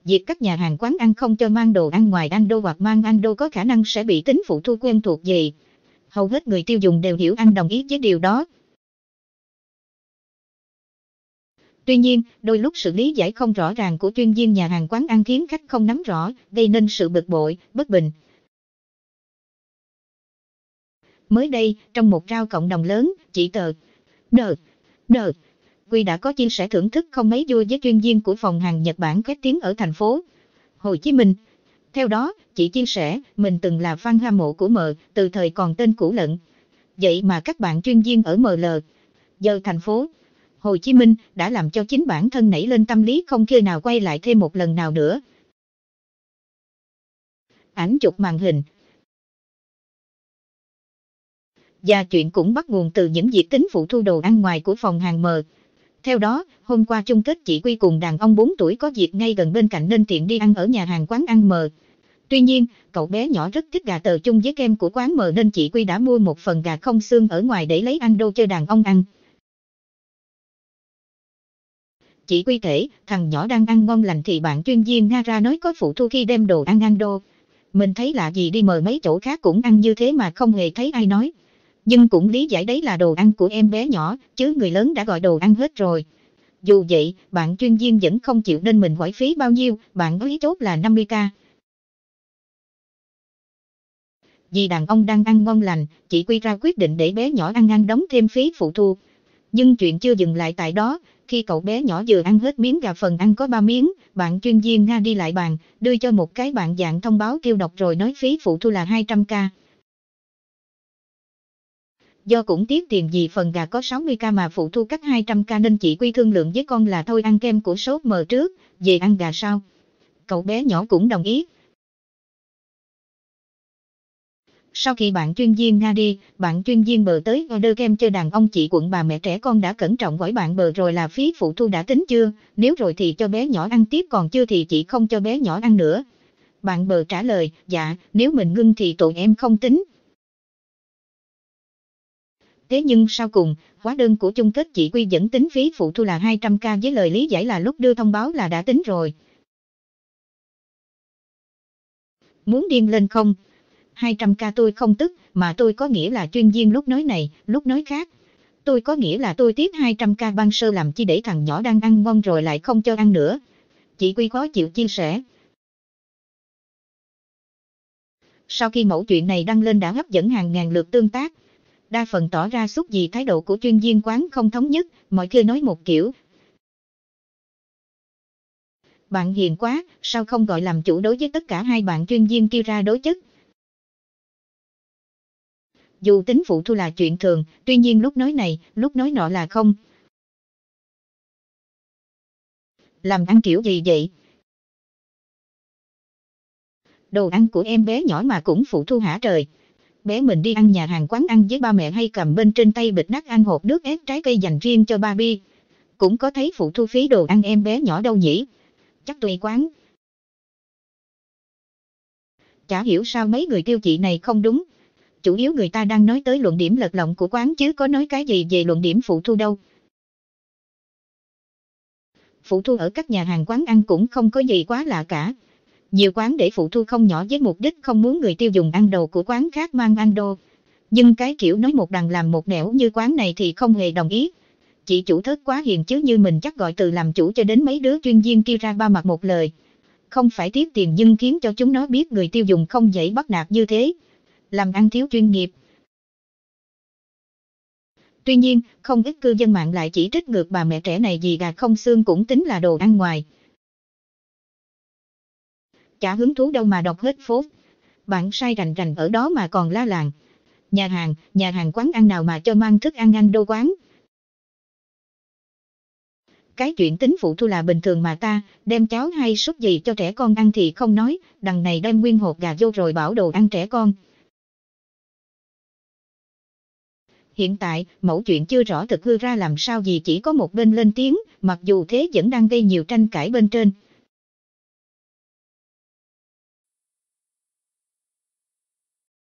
Việc các nhà hàng quán ăn không cho mang đồ ăn ngoài Ando hoặc mang Ando có khả năng sẽ bị tính phụ thu quen thuộc gì. Hầu hết người tiêu dùng đều hiểu đồng ý với điều đó. Tuy nhiên, đôi lúc sự lý giải không rõ ràng của chuyên viên nhà hàng quán ăn khiến khách không nắm rõ, gây nên sự bực bội, bất bình. Mới đây, trong một trao cộng đồng lớn, chị tờ Quy đã có chia sẻ thưởng thức không mấy vui với chuyên viên của phòng hàng Nhật Bản khét tiếng ở thành phố Hồ Chí Minh. Theo đó, chị chia sẻ, mình từng là fan hâm mộ của M, từ thời còn tên cũ lận. Vậy mà các bạn chuyên viên ở ML, giờ thành phố Hồ Chí Minh, đã làm cho chính bản thân nảy lên tâm lý không khi nào quay lại thêm một lần nào nữa. Ảnh chụp màn hình. Và chuyện cũng bắt nguồn từ những việc tính phụ thu đồ ăn ngoài của phòng hàng M. Theo đó, hôm qua chung kết chị Quy cùng đàn ông 4 tuổi có việc ngay gần bên cạnh nên tiện đi ăn ở nhà hàng quán ăn M. Tuy nhiên, cậu bé nhỏ rất thích gà tờ chung với kem của quán M nên chị Quy đã mua một phần gà không xương ở ngoài để lấy Ando cho đàn ông ăn. Chị Quy kể, thằng nhỏ đang ăn ngon lành thì bạn chuyên viên Nga ra nói có phụ thu khi đem đồ ăn Ando. Mình thấy lạ gì đi mời mấy chỗ khác cũng ăn như thế mà không hề thấy ai nói. Nhưng cũng lý giải đấy là đồ ăn của em bé nhỏ, chứ người lớn đã gọi đồ ăn hết rồi. Dù vậy, bạn chuyên viên vẫn không chịu nên mình hỏi phí bao nhiêu, bạn nói chốt là 50k. Vì đàn ông đang ăn ngon lành, chị Quy ra quyết định để bé nhỏ ăn đóng thêm phí phụ thu. Nhưng chuyện chưa dừng lại tại đó, khi cậu bé nhỏ vừa ăn hết miếng gà phần ăn có 3 miếng, bạn chuyên viên Nga đi lại bàn, đưa cho một cái bạn dạng thông báo kêu đọc rồi nói phí phụ thu là 200k. Do cũng tiếc tiền vì phần gà có 60k mà phụ thu cắt 200k nên chị Quy thương lượng với con là thôi ăn kem của shop M trước, về ăn gà sau. Cậu bé nhỏ cũng đồng ý. Sau khi bạn chuyên viên Nga đi, bạn chuyên viên Bờ tới order kem cho đàn ông chị quận bà mẹ trẻ con đã cẩn trọng hỏi bạn Bờ rồi là phí phụ thu đã tính chưa, nếu rồi thì cho bé nhỏ ăn tiếp còn chưa thì chị không cho bé nhỏ ăn nữa. Bạn Bờ trả lời, dạ, nếu mình ngưng thì tụi em không tính. Thế nhưng sau cùng, hóa đơn của chung kết chị Quy vẫn tính phí phụ thu là 200k với lời lý giải là lúc đưa thông báo là đã tính rồi. Muốn điên lên không? 200k tôi không tức, mà tôi có nghĩa là chuyên viên lúc nói này, lúc nói khác. Tôi có nghĩa là tôi tiếc 200k ban sơ làm chi để thằng nhỏ đang ăn ngon rồi lại không cho ăn nữa. Chị Quy khó chịu chia sẻ. Sau khi mẫu chuyện này đăng lên đã hấp dẫn hàng ngàn lượt tương tác. Đa phần tỏ ra sút vì thái độ của chuyên viên quán không thống nhất, mọi khi nói một kiểu. Bạn hiền quá, sao không gọi làm chủ đối với tất cả hai bạn chuyên viên kia ra đối chất. Dù tính phụ thu là chuyện thường, tuy nhiên lúc nói này, lúc nói nọ là không. Làm ăn kiểu gì vậy? Đồ ăn của em bé nhỏ mà cũng phụ thu hả trời? Bé mình đi ăn nhà hàng quán ăn với ba mẹ hay cầm bên trên tay bịch nát ăn hộp nước ép trái cây dành riêng cho Barbie. Cũng có thấy phụ thu phí đồ ăn em bé nhỏ đâu nhỉ? Chắc tùy quán. Chả hiểu sao mấy người tiêu chị này không đúng. Chủ yếu người ta đang nói tới luận điểm lật lọng của quán chứ có nói cái gì về luận điểm phụ thu đâu. Phụ thu ở các nhà hàng quán ăn cũng không có gì quá lạ cả. Nhiều quán để phụ thu không nhỏ với mục đích không muốn người tiêu dùng ăn đồ của quán khác mang Ando. Nhưng cái kiểu nói một đằng làm một nẻo như quán này thì không hề đồng ý. Chị chủ thớt quá hiền chứ như mình chắc gọi từ làm chủ cho đến mấy đứa chuyên viên kia ra ba mặt một lời. Không phải tiếc tiền nhưng khiến cho chúng nó biết người tiêu dùng không dễ bắt nạt như thế. Làm ăn thiếu chuyên nghiệp. Tuy nhiên, không ít cư dân mạng lại chỉ trích ngược bà mẹ trẻ này vì gà không xương cũng tính là đồ ăn ngoài. Chả hứng thú đâu mà đọc hết phốt. Bạn sai rành rành ở đó mà còn la làng. Nhà hàng quán ăn nào mà cho mang thức ăn Ando quán. Cái chuyện tính phụ thu là bình thường mà ta, đem cháo hay súp gì cho trẻ con ăn thì không nói, đằng này đem nguyên hột gà vô rồi bảo đồ ăn trẻ con. Hiện tại, mẫu chuyện chưa rõ thực hư ra làm sao vì chỉ có một bên lên tiếng, mặc dù thế vẫn đang gây nhiều tranh cãi bên trên.